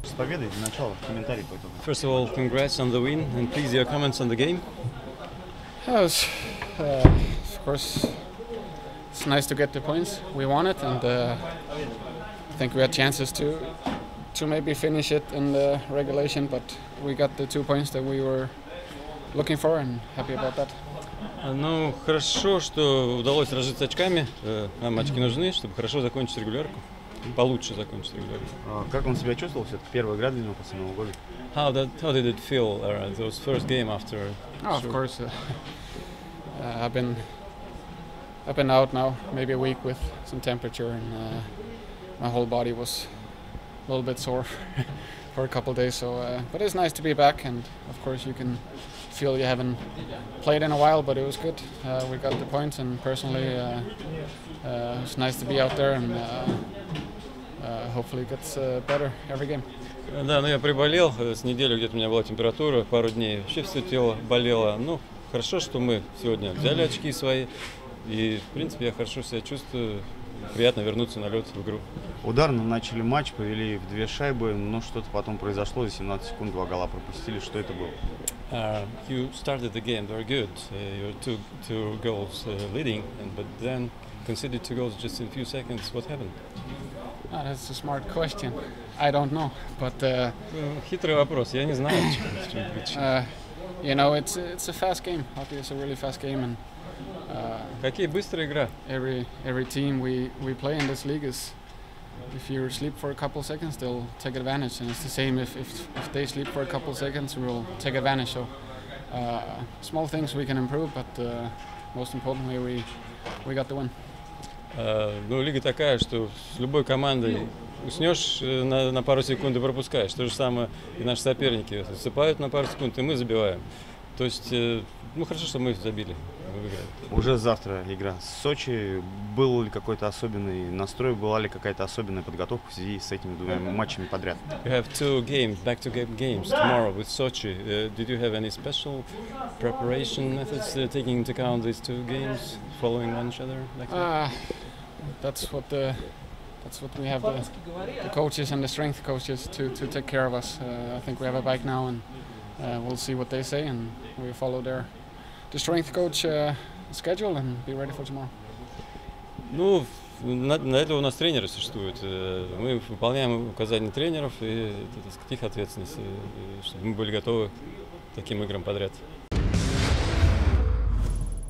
С победой для начала комментарий по итогу. First of all, congrats on the win, and please your comments on the game. Of course, it's nice to get the points. We won it, and I think we had chances to maybe finish it in the regulation, but we got the 2 points that we were looking for, and happy about that. Ну, хорошо, что удалось разжиться очками. Нам очки нужны, чтобы хорошо закончить регулярку. Получше закончить регулярку. Как он себя чувствовал? Все-таки первая игра для него после Нового года. How did it feel, those first game after? Of course, I've been out now maybe a week with some temperature, and my whole body was a little bit sore for a couple of days. So, but it's nice to be back, and of course you can feel you haven't played in a while, but it was good. We got the points, and personally, it's nice to be out there, and hopefully it gets better every game. Да, ну я приболел, с неделю где-то у меня была температура, пару дней вообще все тело болело. Ну, хорошо, что мы сегодня взяли очки свои, и, в принципе, я хорошо себя чувствую, приятно вернуться на лед в игру. Ударно начали матч, повели в 2 шайбы, но что-то потом произошло, за 17 секунд 2 гола пропустили. Что это было? You started the game very good, you're two goals leading, but then conceded 2 goals just in a few seconds. What happened? That's a smart question. I don't know, but Хитрый вопрос, я не знаю, в чем причина. you know, it's a fast game. Hockey is a really fast game, and Хоккей быстрая игра. every team we play in this league is, if you sleep for a couple of seconds, they'll take advantage, and it's the same if they sleep for a couple of seconds, we'll take advantage. So small things we can improve, but most importantly we got the win. Ну, лига такая, что с любой командой уснешь на пару секунд и пропускаешь. То же самое и наши соперники засыпают на пару секунд, и мы забиваем. То есть, ну, хорошо, что мы забили, мы выиграли. Уже завтра игра с Сочи. Был ли какой-то особенный настрой, была ли какая-то особенная подготовка в связи с этими 2 матчами подряд? You have 2 games, back-to-back games tomorrow with Sochi. Did you have any special preparation methods taking into account these 2 games, following one each other? Like that? That's what we have the coaches and the strength coaches to take care of us. I think we have a bike now, and we'll see what they say, and we follow the strength coach schedule and be ready for tomorrow. Ну, на это у нас тренеры существуют. Мы выполняем указания тренеров, и это, так сказать, их ответственность, чтобы мы были готовы к таким играм подряд.